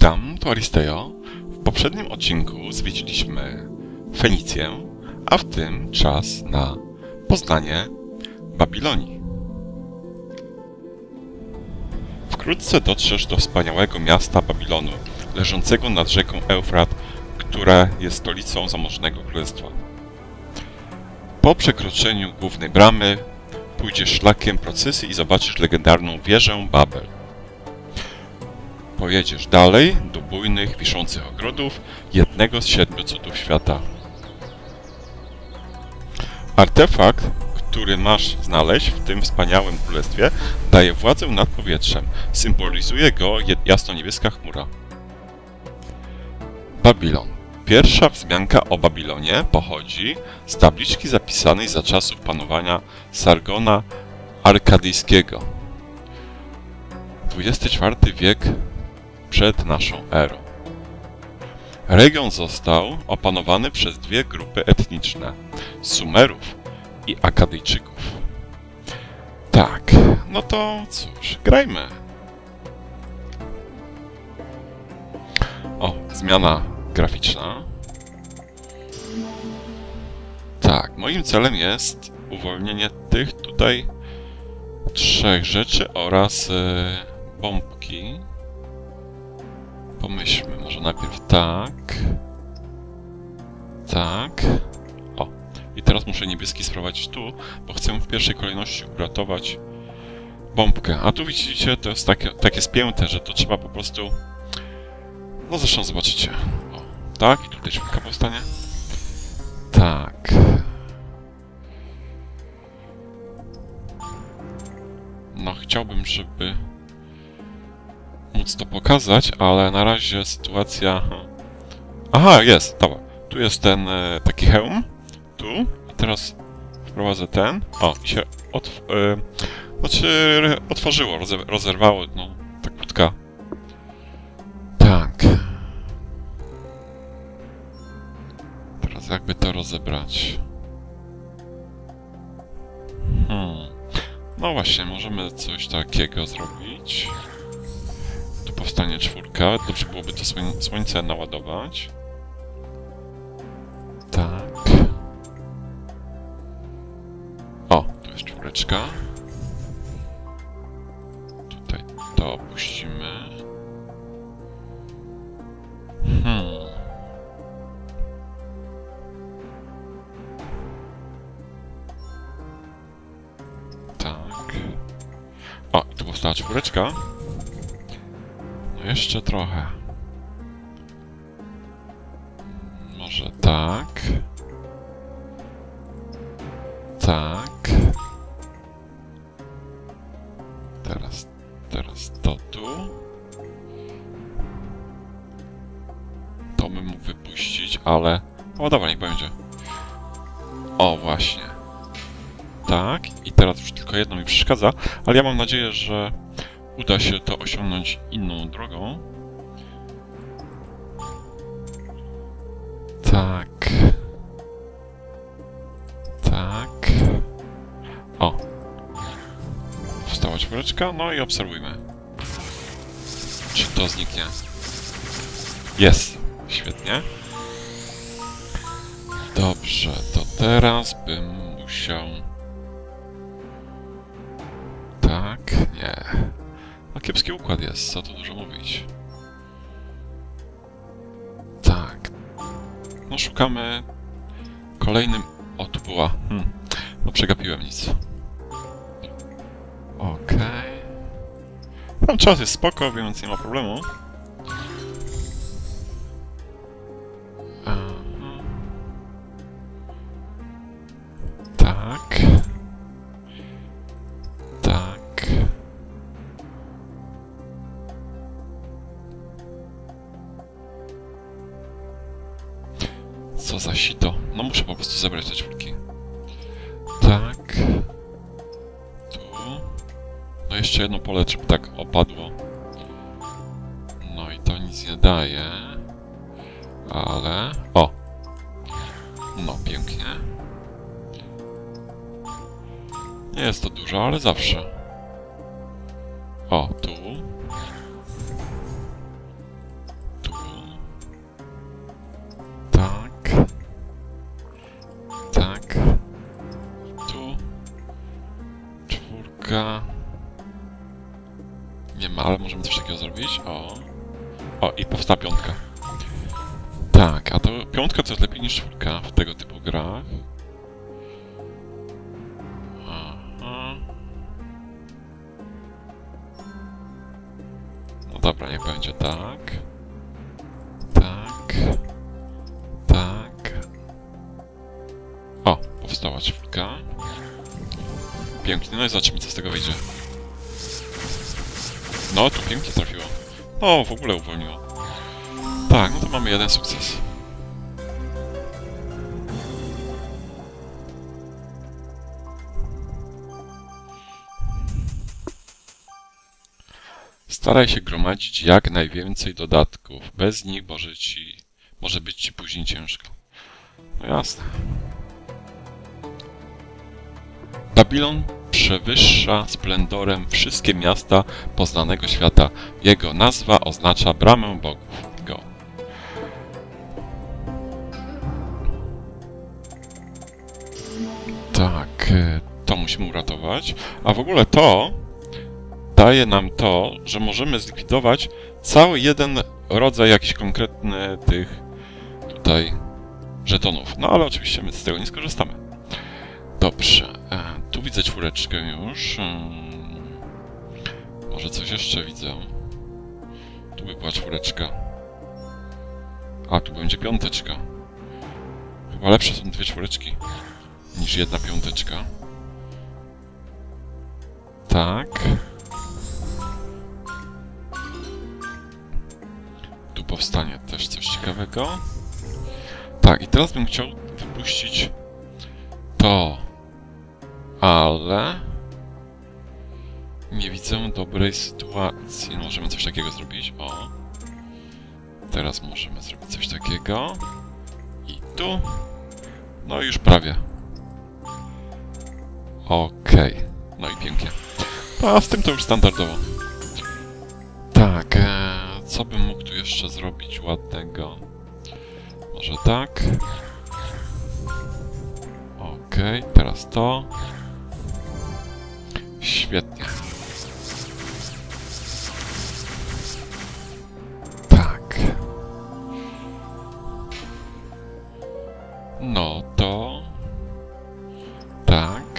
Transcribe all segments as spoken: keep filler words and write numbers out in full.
Witam, tu Aristejo. W poprzednim odcinku zwiedziliśmy Fenicję, a w tym czas na poznanie Babilonii. Wkrótce dotrzesz do wspaniałego miasta Babilonu, leżącego nad rzeką Eufrat, która jest stolicą zamożnego królestwa. Po przekroczeniu głównej bramy pójdziesz szlakiem procesji i zobaczysz legendarną wieżę Babel. Pojedziesz dalej do bujnych, wiszących ogrodów, jednego z siedmiu cudów świata. Artefakt, który masz znaleźć w tym wspaniałym królestwie, daje władzę nad powietrzem. Symbolizuje go jasno-niebieska chmura. Babilon. Pierwsza wzmianka o Babilonie pochodzi z tabliczki zapisanej za czasów panowania Sargona Arkadyjskiego. dwudziesty czwarty wiek przed naszą erą. Region został opanowany przez dwie grupy etniczne – Sumerów i Akadyjczyków. Tak, no to cóż, grajmy. O, zmiana graficzna. Tak, moim celem jest uwolnienie tych tutaj trzech rzeczy oraz yy, bombki. Pomyślmy, może najpierw tak. Tak. O, i teraz muszę niebieski sprowadzić tu, bo chcę w pierwszej kolejności uratować bombkę. A tu widzicie, to jest takie, takie spięte, że to trzeba po prostu... No zresztą zobaczycie. O, tak, i tutaj czwórka powstanie. Tak. No chciałbym, żeby móc to pokazać, ale na razie sytuacja... Aha, jest, dobra. Tu jest ten e, taki hełm. Tu. A teraz wprowadzę ten. O, i się otw e, znaczy otworzyło, roze rozerwało, no, ta krótka. Tak. Teraz jakby to rozebrać. Hmm. No właśnie, możemy coś takiego zrobić. Tu powstanie czwórka. Dobrze byłoby to słoń słońce naładować. Tak. O, tu jest czwóreczka. Tutaj to opuścimy. Hmm. Tak. O, i tu powstała czwóreczka. No jeszcze trochę. Może tak. Tak. Teraz, teraz to tu. To bym mógł wypuścić, ale... O, dobra, niech będzie. O, właśnie. Tak. I teraz już tylko jedno mi przeszkadza, ale ja mam nadzieję, że uda się to osiągnąć inną drogą. Tak. Tak. O. Powstała czwóreczka, no i obserwujmy. Czy to zniknie? Jest. Świetnie. Dobrze, to teraz bym musiał... Tak, nie. No kiepski układ jest, co tu dużo mówić. Tak. No szukamy kolejnym... O, tu była. Hmm. No przegapiłem nic. Okej. Okay. Tam czas jest spoko, więc nie ma problemu. Aha. Tak. Tak. Co za sito. No muszę po prostu zebrać te czwórki. Tak. Tu. No jeszcze jedno pole, żeby tak opadło. No i to nic nie daje. Ale... O! No, pięknie. Nie jest to dużo, ale zawsze. O, tu. czwórka. Nie ma, ale możemy coś takiego zrobić. O. O, i powstała piątka. Tak, a to piątka to jest lepiej niż czwórka w tego typu grach. Aha. No dobra, niech będzie tak. Tak. Tak. O, powstała czwórka. Pięknie, no i zobaczymy, co z tego wyjdzie. No, tu pięknie trafiło. No, w ogóle uwolniło. Tak, no to mamy jeden sukces. Staraj się gromadzić jak najwięcej dodatków. Bez nich może ci, może być ci później ciężko. No jasne. Babilon przewyższa splendorem wszystkie miasta poznanego świata. Jego nazwa oznacza bramę bogów. Go. Tak, to musimy uratować. A w ogóle to daje nam to, że możemy zlikwidować cały jeden rodzaj jakiś konkretny tych tutaj żetonów. No ale oczywiście my z tego nie skorzystamy. Dobrze, e, tu widzę czwóreczkę już. Hmm. Może coś jeszcze widzę. Tu by była czwóreczka. A, tu będzie piąteczka. Chyba lepsze są dwie czwóreczki niż jedna piąteczka. Tak. Tu powstanie też coś ciekawego. Tak, i teraz bym chciał wypuścić to. Ale nie widzę dobrej sytuacji. No, możemy coś takiego zrobić. O. Teraz możemy zrobić coś takiego. I tu. No i już prawie. Okej. Okay. No i pięknie. A z tym to już standardowo. Tak. E, co bym mógł tu jeszcze zrobić ładnego? Może tak. Okej, okay, teraz to. Świetnie. Tak. No to... Tak.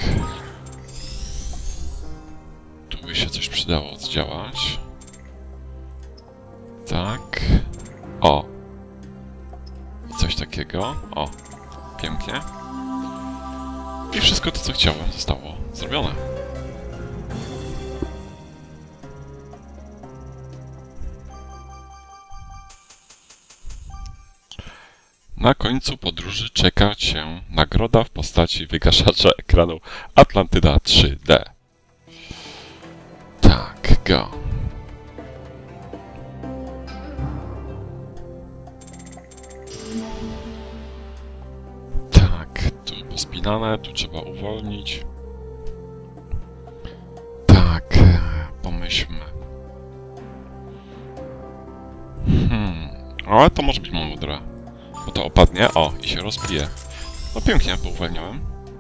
Tu by się coś przydało zdziałać. Tak. O. I coś takiego. O. Pięknie. I wszystko to, co chciałem, zostało zrobione. Na końcu podróży czeka cię nagroda w postaci wygaszacza ekranu Atlantyda trzy D. Tak, go. Tak, tu pospinane, tu trzeba uwolnić. Tak, pomyślmy. Hmm, ale to może być mądre. Bo to opadnie, o, i się rozbije. No pięknie, bo uwalniałem.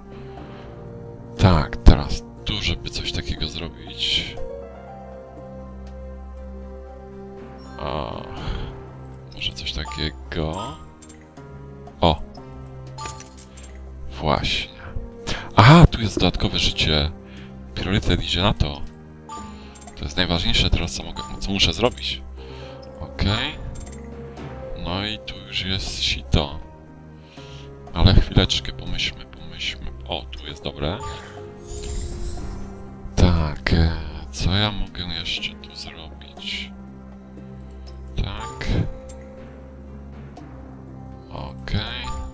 Tak, teraz tu, żeby coś takiego zrobić. O, może coś takiego. O. Właśnie. Aha, tu jest dodatkowe życie. Priorytet idzie na to. To jest najważniejsze teraz, co, mogę, co muszę zrobić. Okej. Okay. No i tu już jest sito. Ale chwileczkę, pomyślmy, pomyślmy. O, tu jest dobre. Tak, co ja mogę jeszcze tu zrobić? Tak. Okej. Okay.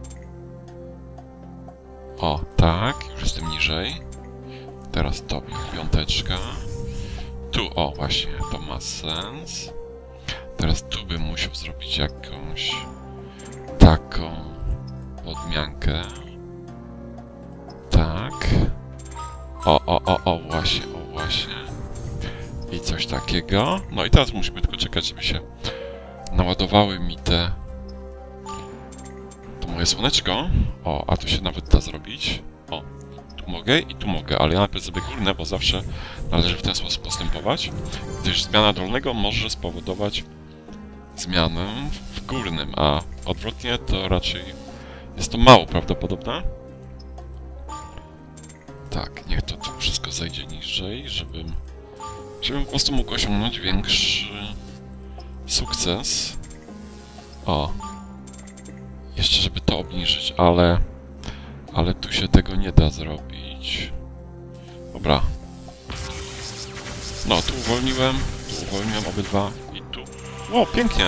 O, tak, już jestem niżej. Teraz to piąteczka. Tu, o, właśnie, to ma sens. Teraz tu bym musiał zrobić jakąś taką podmiankę. Tak. O, o, o, o, właśnie, o, właśnie. I coś takiego. No i teraz musimy tylko czekać, żeby się naładowały mi te... To moje słoneczko. O, a tu się nawet da zrobić. O, tu tu mogę i tu mogę, ale ja najpierw zrobię górne, bo zawsze należy w ten sposób postępować, gdyż zmiana dolnego może spowodować zmianę w górnym, a odwrotnie to raczej jest to mało prawdopodobne. Tak, niech to tu wszystko zejdzie niżej, żebym, żebym po prostu mógł osiągnąć większy sukces. O, jeszcze żeby to obniżyć, ale, ale tu się tego nie da zrobić. Dobra. No, tu uwolniłem, tu uwolniłem obydwa i tu. O, pięknie!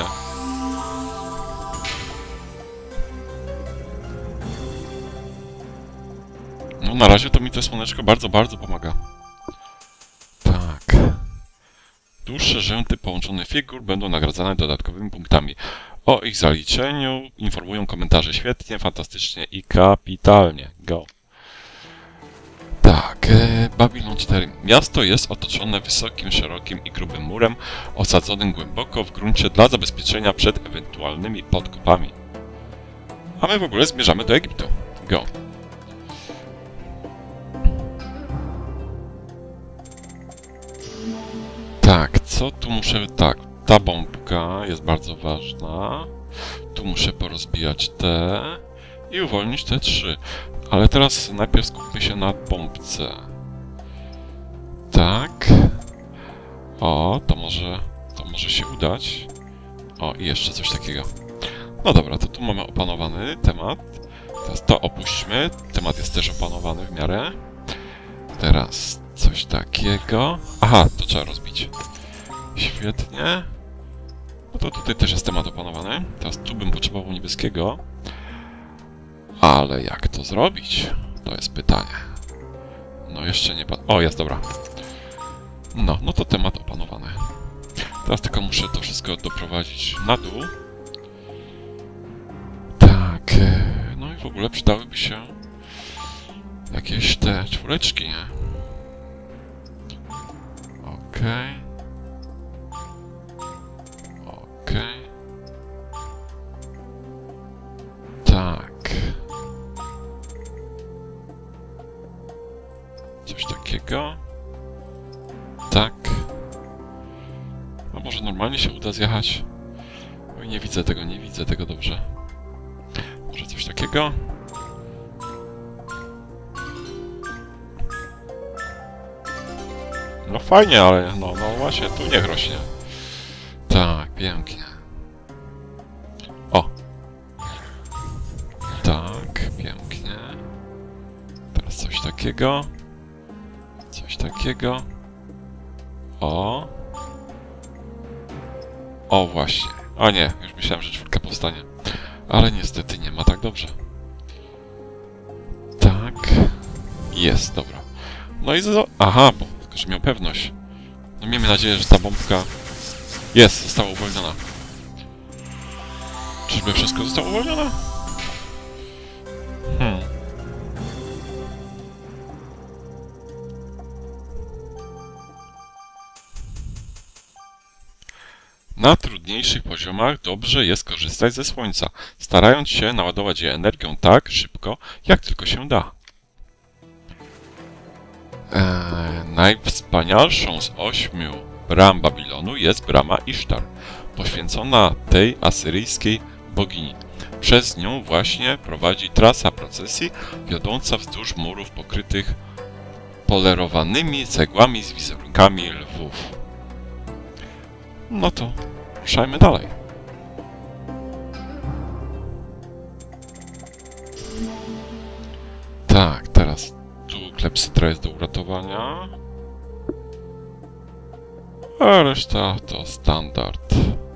No, na razie to mi to słoneczko bardzo, bardzo pomaga. Tak. Dłuższe rzędy połączonych figur będą nagradzane dodatkowymi punktami. O ich zaliczeniu informują komentarze świetnie, fantastycznie i kapitalnie. Go. Tak, e, Babylon cztery. Miasto jest otoczone wysokim, szerokim i grubym murem, osadzonym głęboko w gruncie dla zabezpieczenia przed ewentualnymi podkopami. A my w ogóle zmierzamy do Egiptu. Go. Tak, co tu muszę... Tak, ta bombka jest bardzo ważna. Tu muszę porozbijać te i uwolnić te trzy. Ale teraz najpierw skupmy się na bombce. Tak. O, to może... to może się udać. O, i jeszcze coś takiego. No dobra, to tu mamy opanowany temat. Teraz to opuśćmy. Temat jest też opanowany w miarę. Teraz coś takiego. Aha, to trzeba rozbić. Świetnie. No to tutaj też jest temat opanowany. Teraz tu bym potrzebował niebieskiego. Ale jak to zrobić? To jest pytanie. No jeszcze nie... O, jest, dobra. No, no to temat opanowany. Teraz tylko muszę to wszystko doprowadzić na dół. Tak. No i w ogóle przydałyby się jakieś te czwóreczki, nie? Okej. Okej. Tak. Coś takiego. Tak. A może normalnie się uda zjechać? Oj, nie widzę tego, nie widzę tego dobrze. Może coś takiego? No fajnie, ale no, no właśnie, tu niech rośnie. Tak, pięknie. O! Tak, pięknie. Teraz coś takiego. Coś takiego. O! O, właśnie. O nie, już myślałem, że czwórka powstanie. Ale niestety nie ma tak dobrze. Tak. Jest, dobra. No i zo... Aha, bo tylko, że miał pewność. No miejmy nadzieję, że ta bombka... Jest, została uwolniona. Czyżby wszystko zostało uwolnione? Hmm. Na trudniejszych poziomach dobrze jest korzystać ze słońca, starając się naładować je energią tak szybko, jak tylko się da. Eee, najwspanialszą z ośmiu bram Babilonu jest brama Isztar, poświęcona tej asyryjskiej bogini. Przez nią właśnie prowadzi trasa procesji wiodąca wzdłuż murów pokrytych polerowanymi cegłami z wizerunkami lwów. No to ruszajmy dalej. Tak, teraz tu klepsydra jest do uratowania. A reszta to standard.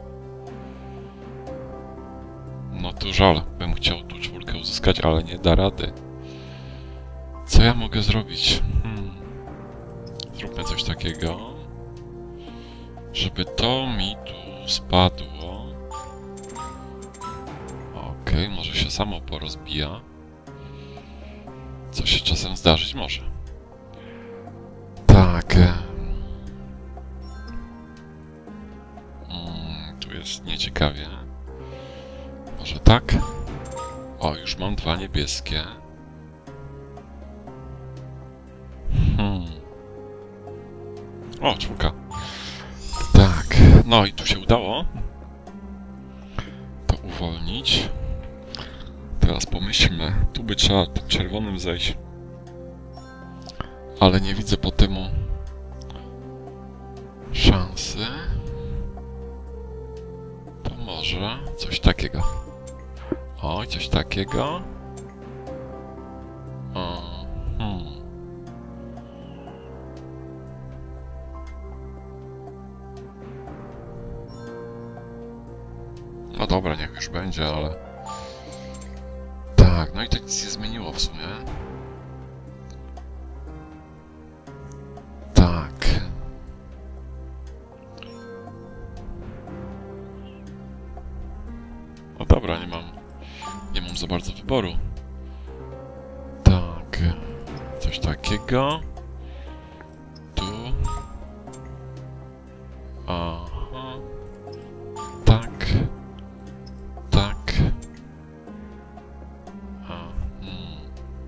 No to żal, bym chciał tu czwórkę uzyskać, ale nie da rady. Co ja mogę zrobić? Hmm. Zróbmy coś takiego, żeby to mi tu spadło. Okej, okay, może się samo porozbija. Co się czasem zdarzyć może. Tak. Hmm, tu jest nieciekawie. Może tak? O, już mam dwa niebieskie. O, czwórka. Tak, no i tu się udało to uwolnić. Teraz pomyślmy, tu by trzeba tym czerwonym zejść. Ale nie widzę po temu szansy. To może coś takiego. Oj, coś takiego. O, hmm. No dobra, niech już będzie, ale... Tak, no i tak nic nie zmieniło w sumie. Tak. No dobra, nie mam... Nie mam za bardzo wyboru. Tak. Coś takiego. Tu. Aha. Tak. Tak. A, hmm.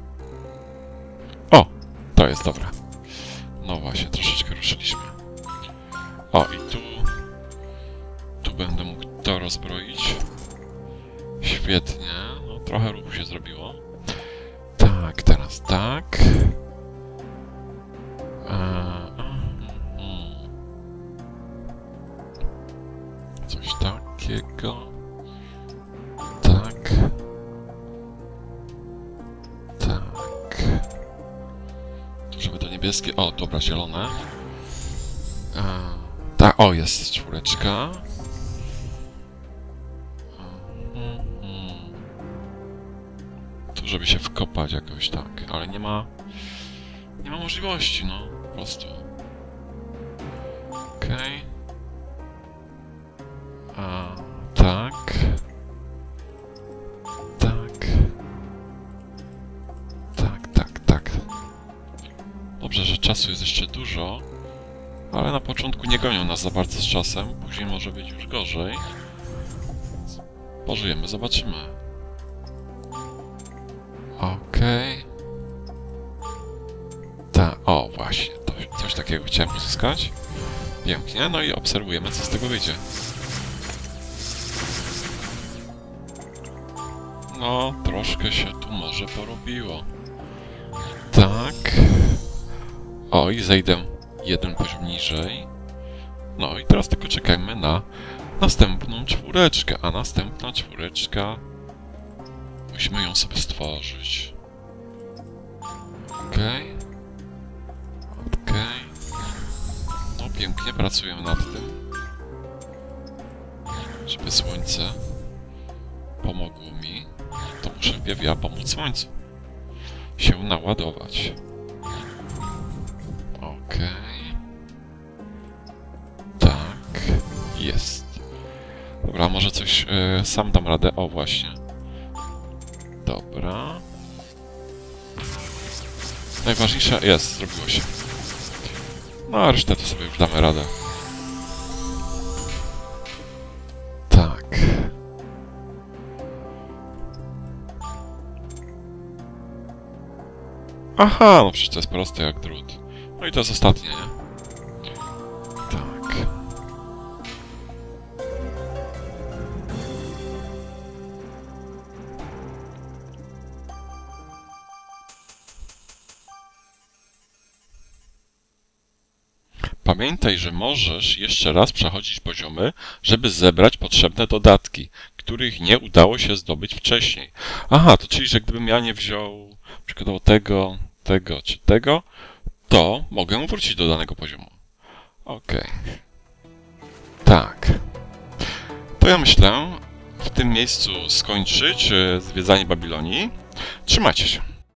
O! To jest dobra. No właśnie, troszeczkę ruszyliśmy. O, i tu... Tu będę mógł to rozbroić. Świetnie. No, trochę ruchu się zrobiło. Tak, teraz tak. A, hmm. Coś takiego. Tak. Tak. Tu, żeby to niebieskie... O, dobra, zielone. A, tak, o, jest czwóreczka. Tu, żeby się wkopać jakoś tak, ale nie ma... Nie ma możliwości, no, po prostu. Okej. Okay. A, tak. Tak. Tak, tak, tak. Dobrze, że czasu jest jeszcze dużo, ale na początku nie gonią nas za bardzo z czasem, później może być już gorzej. Pożyjemy, zobaczymy. Okej. Okay. Tak, o właśnie, to, coś takiego chciałem uzyskać. Pięknie, no i obserwujemy, co z tego wyjdzie. No, troszkę się tu może porobiło. Tak. O, i zejdę jeden poziom niżej. No i teraz tylko czekajmy na następną czwóreczkę, a następna czwóreczka... Musimy ją sobie stworzyć. Okej. Okay. Okej. Okay. No pięknie, pracujemy nad tym. Żeby słońce pomogło mi, to muszę wpierw ja pomóc słońcu się naładować. Okej. Okay. Tak. Jest. Dobra, może coś yy, sam dam radę. O, właśnie. Dobra. Najważniejsze jest, zrobiło się. No a resztę to sobie już damy radę. Tak. Aha, no przecież to jest proste jak drut. No i to jest ostatnie, nie? Tak. Pamiętaj, że możesz jeszcze raz przechodzić poziomy, żeby zebrać potrzebne dodatki, których nie udało się zdobyć wcześniej. Aha, to czyli, że gdybym ja nie wziął przykładowo tego, tego czy tego, to mogę wrócić do danego poziomu. Okej. Okay. Tak. To ja myślę w tym miejscu skończyć zwiedzanie Babilonii. Trzymajcie się.